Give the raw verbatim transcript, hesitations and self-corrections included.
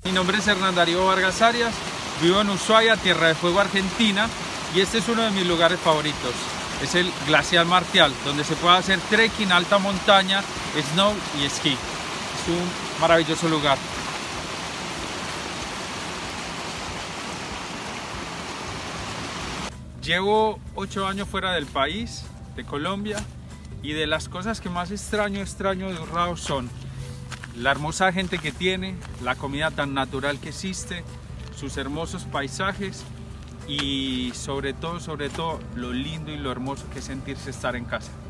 Mi nombre es Hernán Darío Vargas Arias, vivo en Ushuaia, Tierra de Fuego, Argentina, y este es uno de mis lugares favoritos. Es el Glaciar Martial, donde se puede hacer trekking, alta montaña, snow y esquí. Es un maravilloso lugar. Llevo ocho años fuera del país, de Colombia, y de las cosas que más extraño, extraño de Urrao son la hermosa gente que tiene, la comida tan natural que existe, sus hermosos paisajes y sobre todo, sobre todo, lo lindo y lo hermoso que es sentirse estar en casa.